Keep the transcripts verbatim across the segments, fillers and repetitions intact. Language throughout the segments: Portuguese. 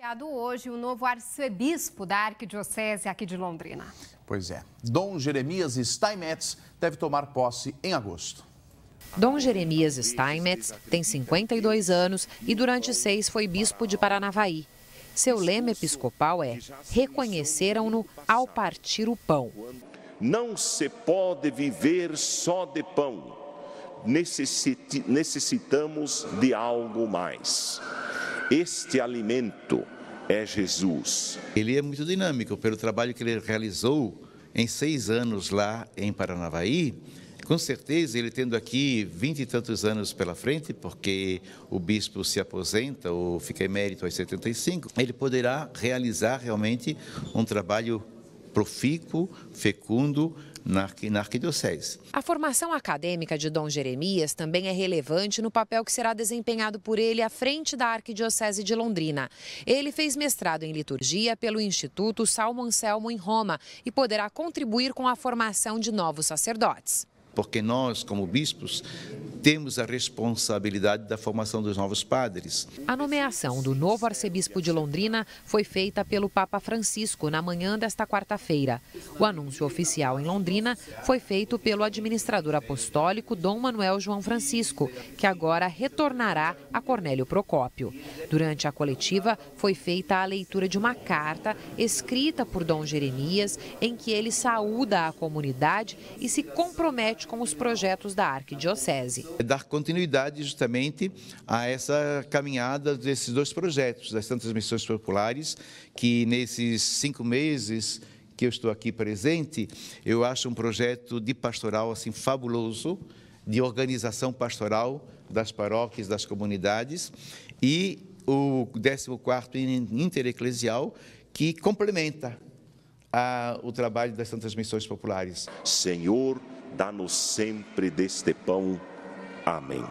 Hoje o novo arcebispo da Arquidiocese aqui de Londrina. Pois é, Dom Jeremias Steinmetz deve tomar posse em agosto. Dom Jeremias Steinmetz tem cinquenta e dois anos e durante seis foi bispo de Paranavaí. Seu lema episcopal é: reconheceram-no ao partir o pão. Não se pode viver só de pão, Necessit- necessitamos de algo mais. Este alimento é Jesus. Ele é muito dinâmico pelo trabalho que ele realizou em seis anos lá em Paranavaí. Com certeza, ele tendo aqui vinte e tantos anos pela frente, porque o bispo se aposenta ou fica emérito aos setenta e cinco, ele poderá realizar realmente um trabalho profícuo, fecundo, na Arquidiocese. A formação acadêmica de Dom Jeremias também é relevante no papel que será desempenhado por ele à frente da Arquidiocese de Londrina. Ele fez mestrado em liturgia pelo Instituto Salmo Anselmo em Roma e poderá contribuir com a formação de novos sacerdotes. Porque nós, como bispos, temos a responsabilidade da formação dos novos padres. A nomeação do novo arcebispo de Londrina foi feita pelo Papa Francisco na manhã desta quarta-feira. O anúncio oficial em Londrina foi feito pelo administrador apostólico Dom Manuel João Francisco, que agora retornará a Cornélio Procópio. Durante a coletiva, foi feita a leitura de uma carta escrita por Dom Jeremias, em que ele saúda a comunidade e se compromete com os projetos da Arquidiocese. Dar continuidade justamente a essa caminhada desses dois projetos, das Santas Missões Populares, que nesses cinco meses que eu estou aqui presente, eu acho um projeto de pastoral assim fabuloso, de organização pastoral das paróquias, das comunidades, e o décimo quarto Intereclesial, que complementa a, o trabalho das Santas Missões Populares. Senhor, dá-nos sempre deste pão. Amém.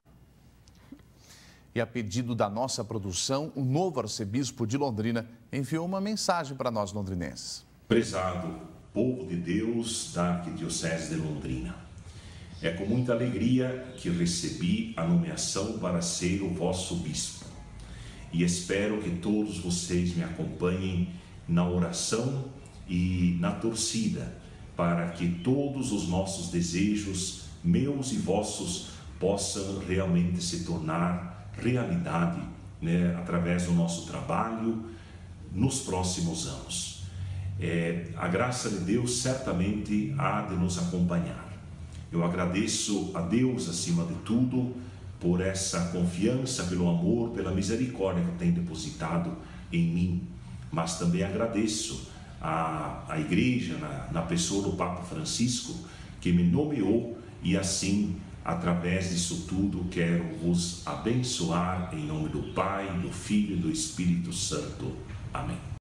E a pedido da nossa produção, o novo arcebispo de Londrina enviou uma mensagem para nós londrinenses. Prezado povo de Deus da Arquidiocese de Londrina, é com muita alegria que recebi a nomeação para ser o vosso bispo. E espero que todos vocês me acompanhem na oração e na torcida, para que todos os nossos desejos, meus e vossos, possam realmente se tornar realidade, né, através do nosso trabalho nos próximos anos. É, a graça de Deus certamente há de nos acompanhar. Eu agradeço a Deus, acima de tudo, por essa confiança, pelo amor, pela misericórdia que tem depositado em mim, mas também agradeço A, a igreja, na, na pessoa do Papa Francisco, que me nomeou, e assim, através disso tudo, quero vos abençoar em nome do Pai, do Filho e do Espírito Santo. Amém.